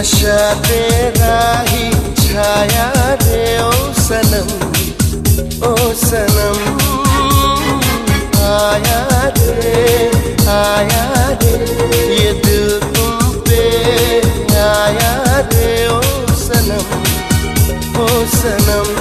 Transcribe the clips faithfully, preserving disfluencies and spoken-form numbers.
नशा तेरा ही छाया रे ओ सनम, ओ सनम। आया रे आया रे ये दिल तुम पे आया रे ओ सनम, ओ सनम।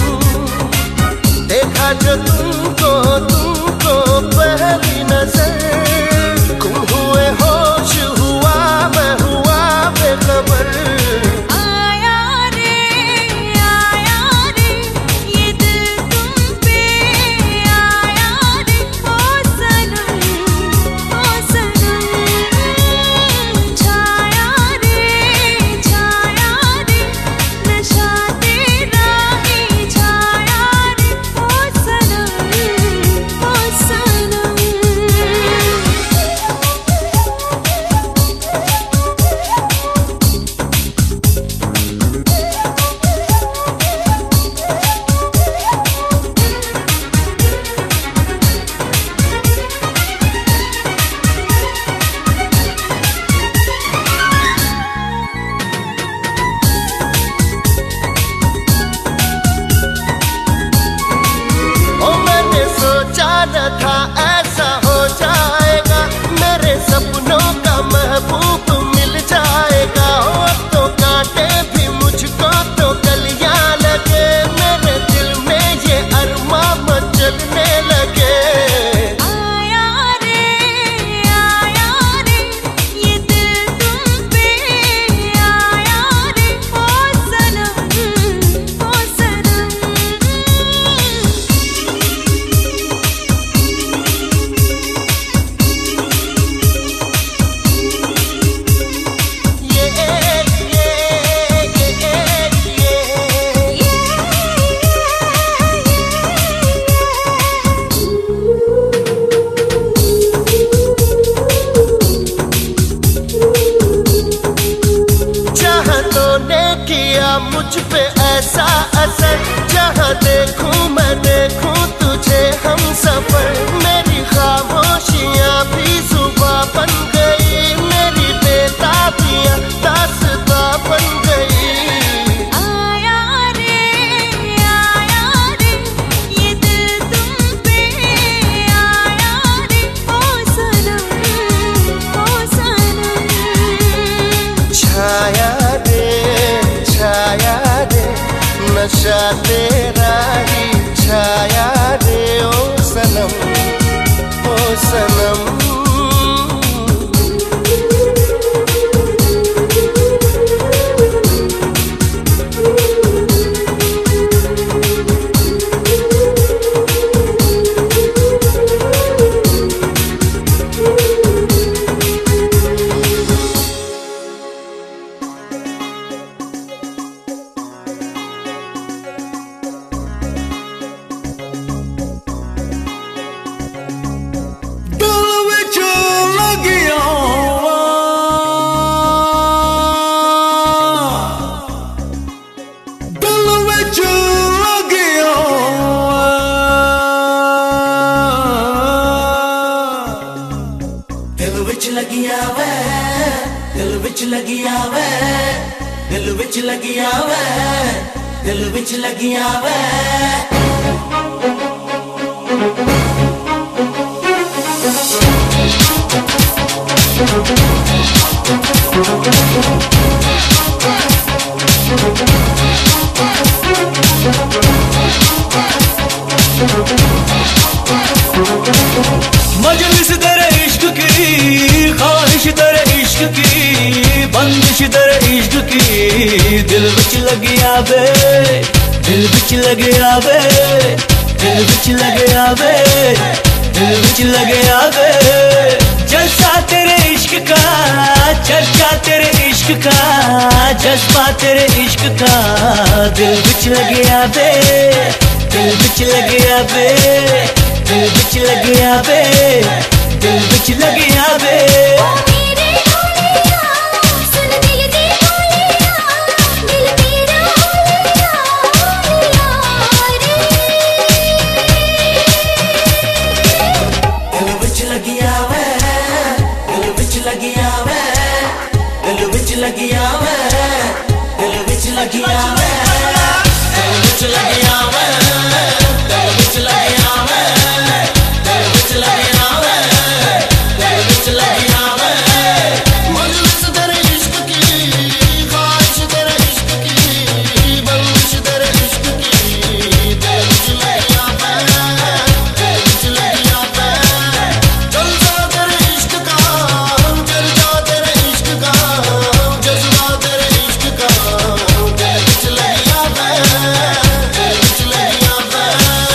देखा जो तुमको तुमको पहली नजर, गुम हुए होश हुआ मैं हुआ बेखबर। आया रे आया रे ये दिल तुम पे आया रे ओ सनम, ओ सनम। छाया रे छाया रे नशा तेरा ही छाया रे ओ सनम, ओ सनम। ओ मैंने सोचा न था ऐसा हो जाएगा, मेरे सपनों का महबूब मिल जाएगा। ओ अब तो कांटे भी मुझको तो कलियां लगे, मेरे दिल में ये अरमां मचलने लगे। आया रे आया रे ये दिल तुम पे आया रे ओ सनम, ओ सनम। ये ये ये ये चाहतों ने किया मुझ पे ऐसा असर, जहाँ देखूं मैं देखूं तुझे हम सफर। मेरी खामोशियाँ भी जुबां बन गई, मेरी बेताबियाँ दास्तां बन गई। आया रे आया रे ये दिल तुम पे आया रे ओ सनम, ओ सनम। छाया रे छाया रे नशा तेरा ही छाया रे ओ सनम, ओ सनम। दिल विच लगिया वे, दिल विच लगिया वे, दिल विच लगिया वे, दिल विच लगिया वे। मजलिस दर इश्क की, ख्वाहिश दर इश्क की, बंदिश दर इश्क की। दिल विच लगिया वे, दिल विच लगिया वे, दिल विच लगिया वे, दिल विच लगिया वे। जलसा तेरे इश्क का, चर्चा तेरे इश्क का, जज्बा तेरे इश्क का। दिल विच लगिया वे, दिल विच लगिया वे, दिल विच लगिया वे, दिल विच लगिया वे। ओ मेरे होलिया सुन दिल दी बोलिया, दिल तेरा होलिया होलिया रे। दिल विच लगिया वे, दिल विच लगिया वे, दिल विच लगिया वे, लगी आवे दिल विच लगी आवे दिल विच लगी आवे दिल विच लगी आवे दिल विच लगी आवे मजलिस तेरे इश्क की ख्वाहिश तेरे इश्क की बंदिश तेरे इश्क की दिल विच लगी आवे दिल विच लगी आवे जलसा तेरे इश्क का जलसा तेरे इश्क का जज्बा तेरे इश्क का दिल विच लगी आवे दिल विच लगी आवे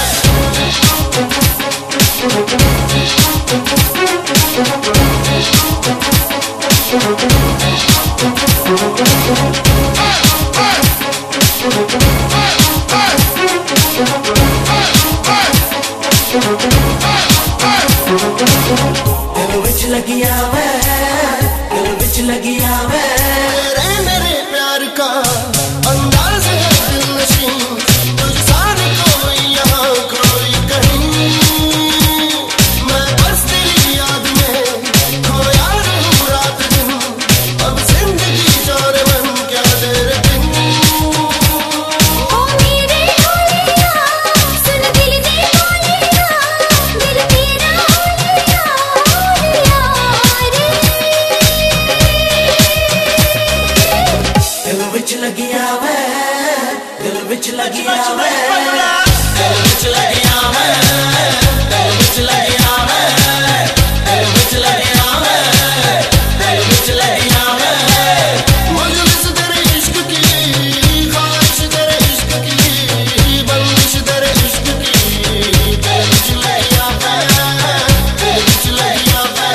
दिल विच लगी आवे दिल विच लगी आवे तेरे मेरे प्यार का अंदाज है दिलनशीं तुझसा न कोई यहाँ कोई कहीं मैं बस तेरी याद में खोया रहूं रात दिन अब जिंदगी जाने मन क्या तेरे बिन ओ मेरे होलिया सुन दिल दी होलिया दिल तेरा होलिया होलिया रे दिल विच लगी आवे दिल विच लगी आवे दिल विच लगी आवे दिल विच लगी आवे दिल विच लगी आवे दिल विच लगी आवे मजलिस तेरे इश्क की ख्वाहिश तेरे इश्क की बंदिश तेरे इश्क की दिल विच लगी आवे दिल विच लगी आवे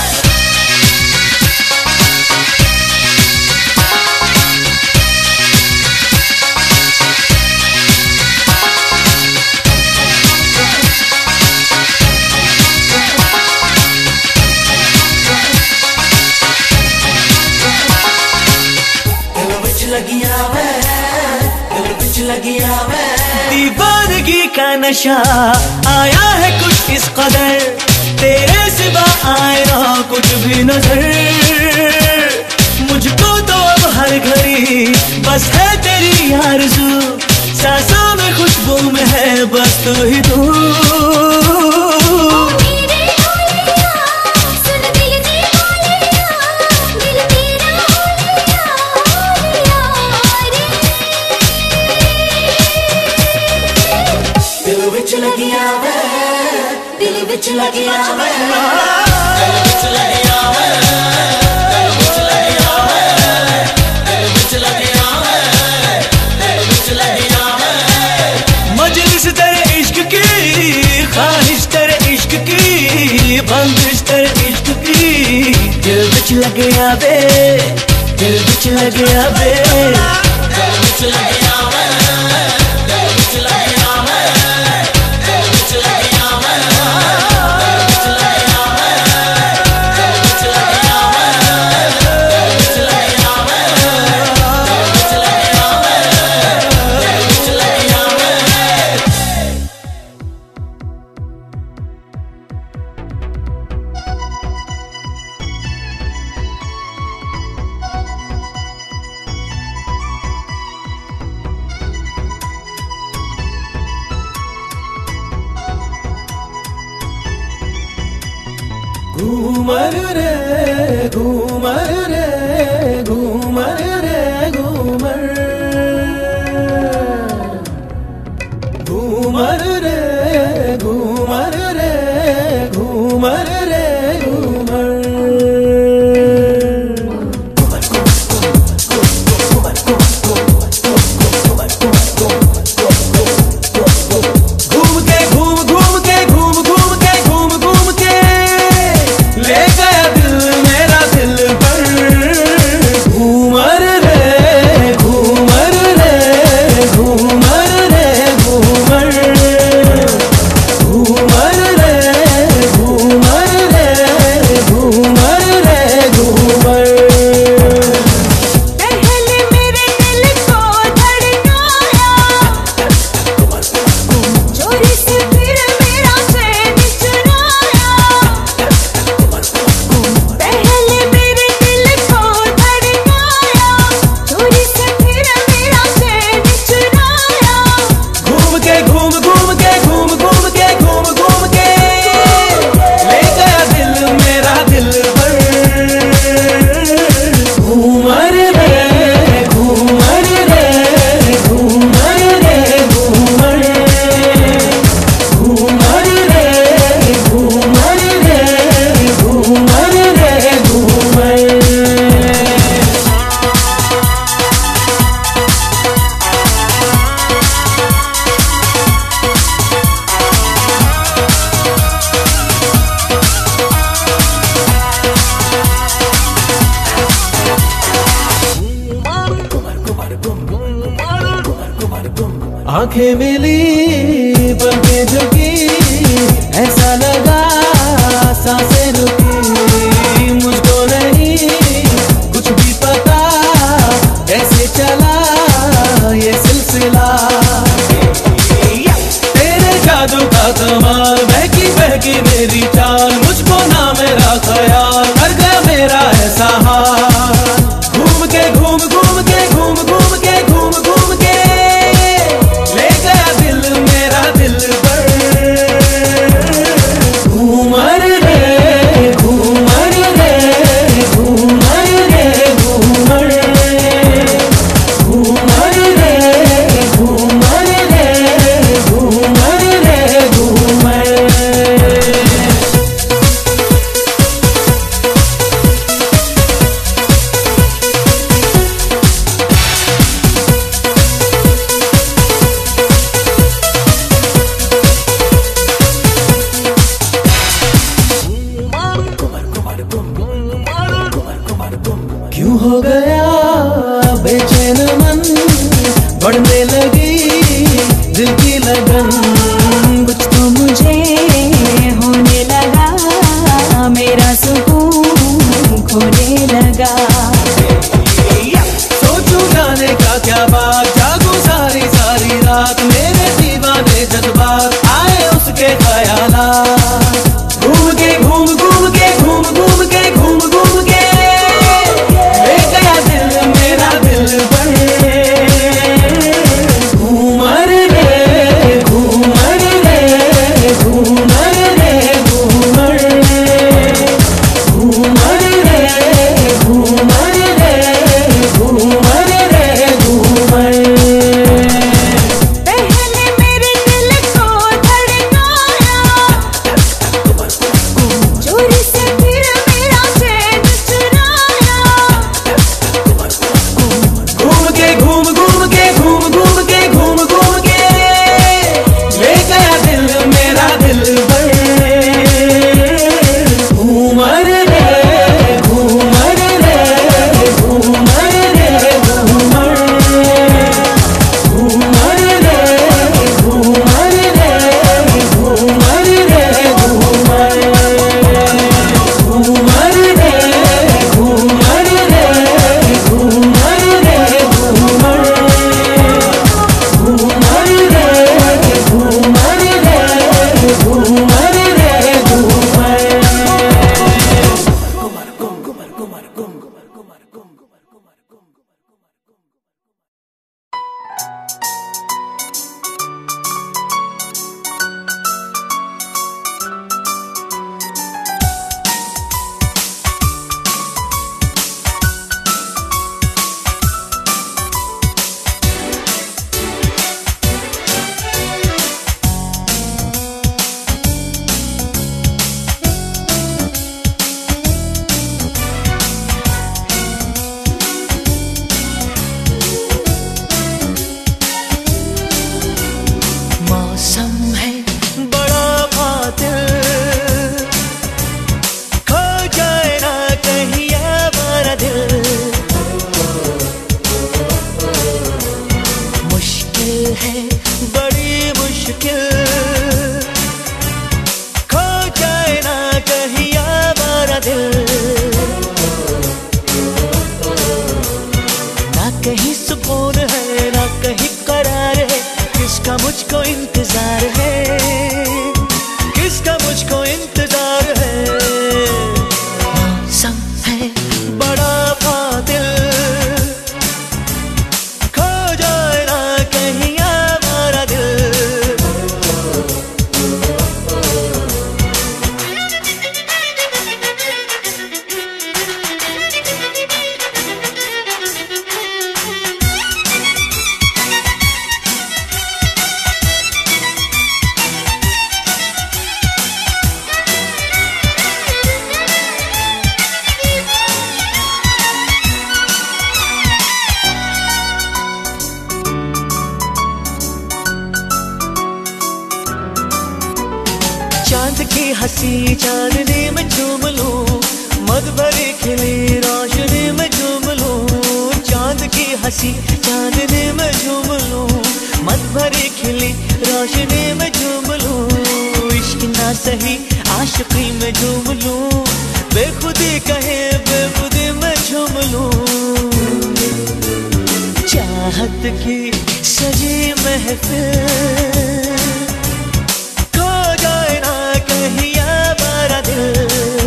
दिल विच लगी आवे दिल विच लगी आवे दीवानगी का नशा आया है कुछ इस कदर तेरे सिवा आए ना कुछ भी नजर मुझको तो अब हर घड़ी बस है तेरी आरज़ू सांसों में खुशबू में है बस तू ही तू मेरे होलिया सुन दिल दी होलिया दिल तेरा होलिया होलिया रे दिल विच लगी आवे दिल विच लगी आवे दिल विच लगी आवे दिल विच लगी आवे दिल विच लगी आवे दिल विच लगी आवे मजलिस तेरे इश्क की ख्वाहिश तेरे इश्क की बंदिश तेरे इश्क की दिल विच लगे आवे दिल विच लगे आवे दिल विच लगी आवे दिल विच लगी आवे दिल विच लगी आवे दिल विच लगी आवे दिल विच लगी आवे दिल विच लगी आवे दिल विच लगी आवे दिल विच लगी आवे घूमर रे घूमर रे घूमर रे घूमर घूमर रे घूमर रे घूमर रे घूमर घूम के घूम घूम के घूम घूम के घूम घूम के ले गया दिल मेरा दिल पर घूमर रे घूमर रे घूमर रे घूमर घूमर रे घूमर आंखें मिली पलकें झुकी, ऐसा लगा सांसें रुकी। मुझको नहीं कुछ भी पता कैसे चला ये सिलसिला। तेरे जादू का कमाल, बहकी बहकी मेरी चाल, मुझको ना मेरा ख्याल, कर गया मेरा ऐसा हाल। घूम के घूम घूम के घूम घूम के घूम घूम के ले गया दिल मेरा दिल पर। घूमर रे घूमर रे घूमर रे घूमर घूमर रे घूमर रे घूमर रे घूमर। क्यों हो गया बेचैन मन, बढ़ने लगी दिल की लगन। कुछ तो मुझे होने लगा, मेरा सुकून खोने लगा। सोचूं जाने का क्या बात, जागूं सारी सारी रात, मेरे दीवाने जज्बात आए उसके ख्यालात। घूम के घूम घूम के घूम घूम के घूम घूम के ले गया दिल मेरा दिल पर। घूमर रे घूमर रे घूमर रे घूमर घूमर रे घूमर रे घूमर रे घूमर। पहले मेरे दिल को धड़काया, चोरी से फिर मेरा चैन चुराया। घूम के घूम घूम के घूम घूम के घूम घूम के ले गया दिल मेरा दिल पर। घूमर रे घूमर रे घूमर रे घूमर घूमर रे घूमर रे घूमर रे घूमर घूमर रे घूमर रे घूमर रे घूमर घूमर रे घूमर रे घूमर रे घूमर। मौसम है बड़ा बादल, खो जाए ना कहीं हमारा दिल। मुश्किल है बड़ी मुश्किल, खो जाए ना कहीं हमारा दिल। ना कहीं सुकून है ना कहीं करार है, किसका मुझको इंतजार है, किसका मुझको इंतजार है। मौसम है बड़ा बादल, खो जाए ना कहीं हमारा दिल। चांद की हंसी चांदनी में झूम लूं, मद भरी खिली रोशनी में झूम लूं। चांद की हंसी चांदनी में झूम लूं, मन भरी खिली रोशनी में झूम लूं, इश्क ना सही आशिकी में झूम लूं, बेखुदी कहे बेखुदी में झूम लूं। चाहत की सजी महफिल खो जाए ना कहीं यारा दिल,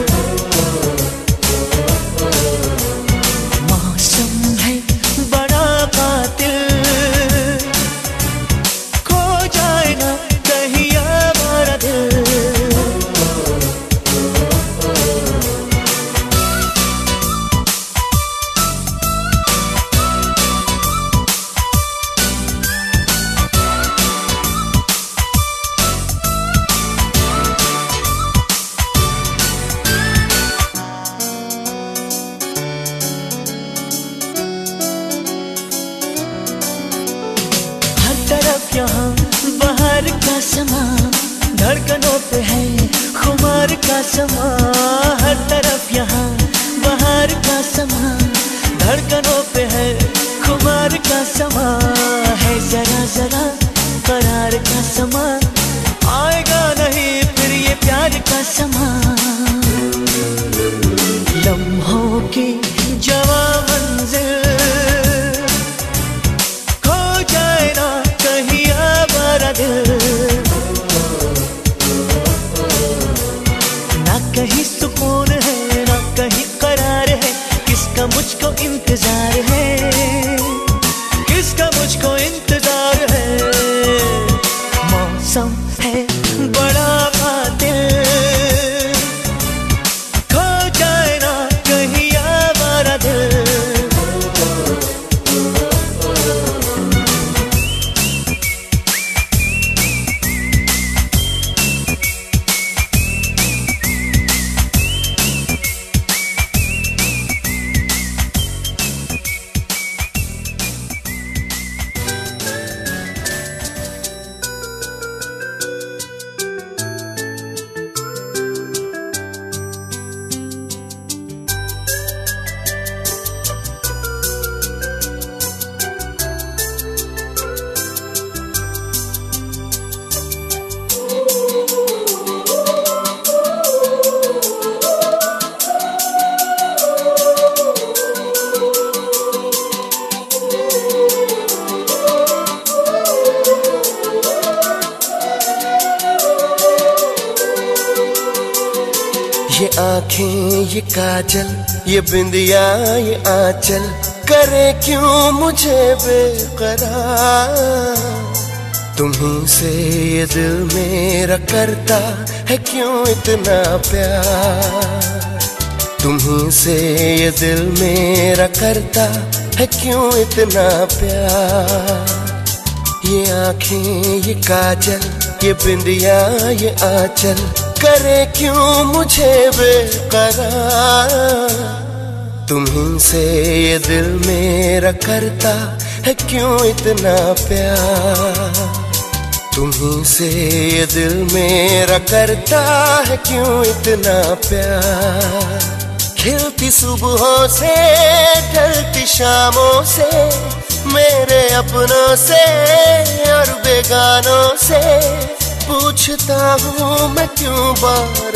मौसम है बड़ा कातिल खो जाए ना कहीं यारा दिल। यहाँ बाहर का समा, धड़कनों पे है खुमार का समा, हर तरफ यहाँ बाहर का समा, धड़कनों पे है खुमार का समा, है जरा जरा करार का समा, आएगा नहीं फिर ये प्यार का समा। लम्हों की जवा मंजिल ना कहीं सुकून है ना कहीं करार है, किसका मुझको इंतजार है, किसका मुझको इंतजार है। मौसम है बड़ा कातिल खो जाए ना कहीं आवारा दिल। ये आँखें ये काजल ये बिंदिया ये आंचल करे क्यों मुझे बेकरार, तुम्हीं से ये दिल मेरा करता है क्यों इतना प्यार, तुम्हीं से ये दिल मेरा करता है क्यों इतना प्यार। ये आँखें ये काजल ये बिंदिया ये आंचल करे क्यों मुझे बेकरार, तुम्हीं से ये दिल मेरा करता है क्यों इतना प्यार, तुम्हीं से ये दिल मेरा करता है क्यों इतना प्यार। खिलती सुबहों से ढलती शामों से, मेरे अपनों से और बेगानों से पूछता हूँ मैं क्यों बार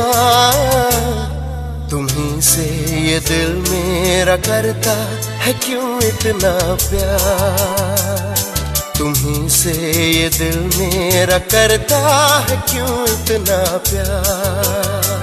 बार, तुम्हीं से ये दिल मेरा करता है क्यों इतना प्यार, तुम्हीं से ये दिल मेरा करता है क्यों इतना प्यार।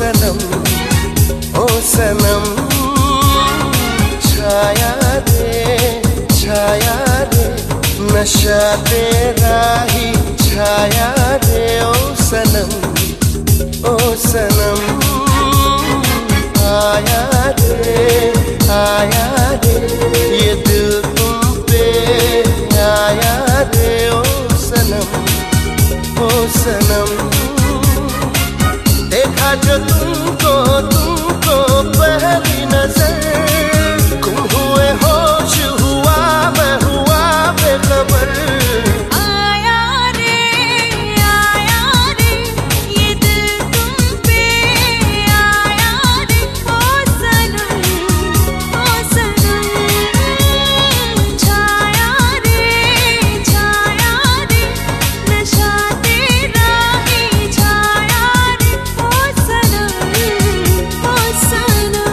सनम ओ सनम छाया रे छाया रे नशा तेरा ही छाया रे ओ सनम ओ सनम आया रे आया रे ये दिल तुम पे आया रे ओ सनम ओ सनम देखा जो तुमको तुमको पहली नजर गुम हुए होश हुआ मैं हुआ बेखबर आया रे आया रे ये दिल तुम पे आया रे ओ सनम ओ सनम छाया रे छाया रे नशा तेरा ही छाया रे ओ सनम ओ सनम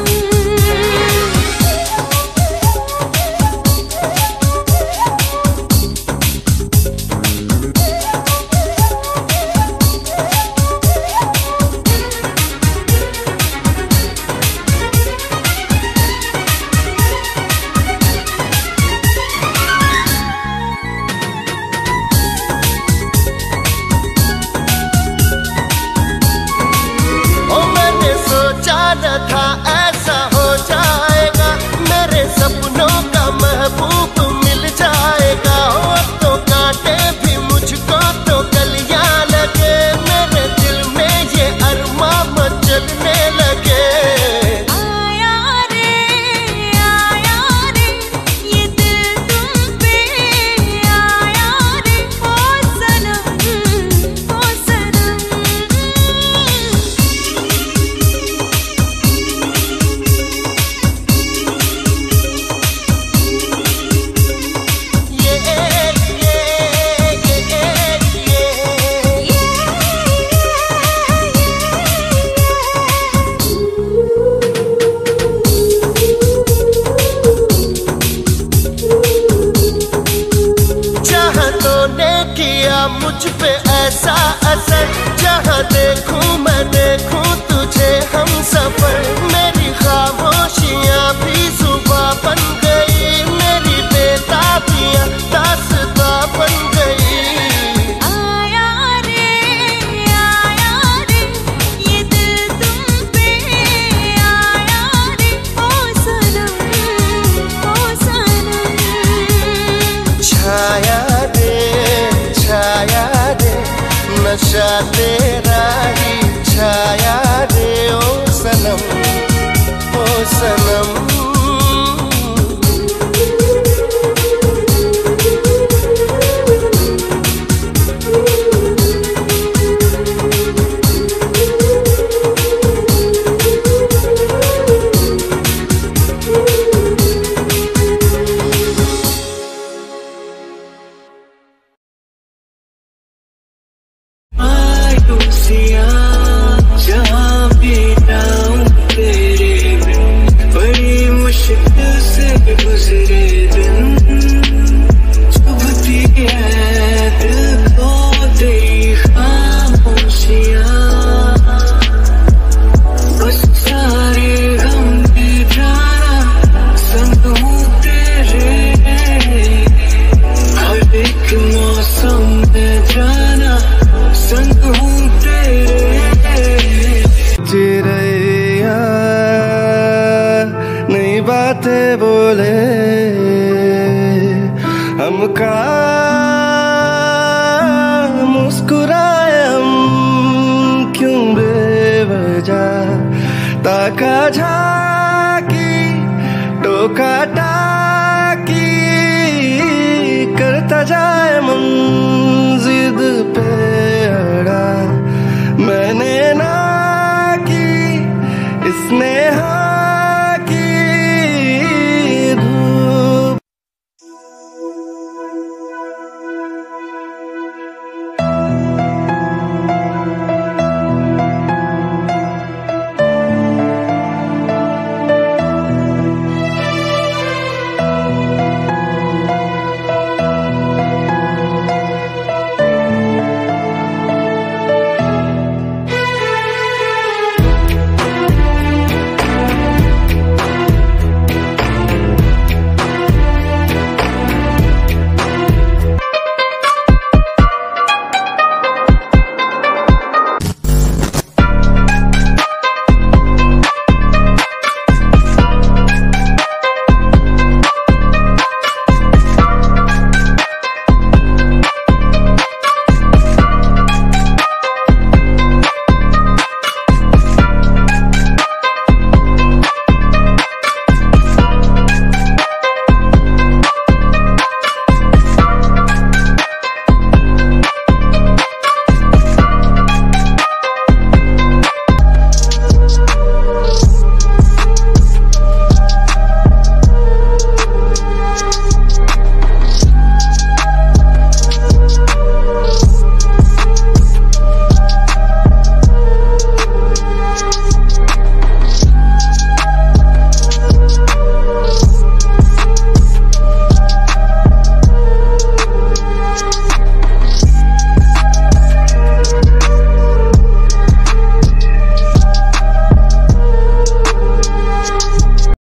ओ मैंने सोचा न था ऐसा हो जाएगा मेरे सपनों का महबूब मिल जाएगा ओ अब तो कांटे भी मुझको तो कलियां लगे मेरे दिल में ये अरमा मचलने लगे आया रे आया रे ये दिल तुम पे आया रे ओ सनम ओ सनम ये ये ये ये चाहतों ने किया मुझ पे ऐसा असर जहाँ देखूं मैं देखूं तुझे हम सफर मेरी खामोशियाँ भी सुबह बन गई मेरी बेताबियाँ दास्तां बन गई आया रे आया रे ये दिल तुम पे आया रे ओ सनम ओ सनम छाया रे छाया रे नशा तेरा ही छाया रे ओ सनम ओ सनम जहाँ भी जाऊँ तेरे बिन बड़ी मुश्किल से गुजरे दिन चुभती है दिल को तेरी खामोशियाँ बस सारे गम दे जाना संग हूँ तेरे हर एक मौसम में जाना संग हूँ तेरे चिड़ैया नई बातें बोले हमका मुस्कुराए हम क्यों बेवजह ताका झाकी टोका टाकी करता जाए मन जिद पे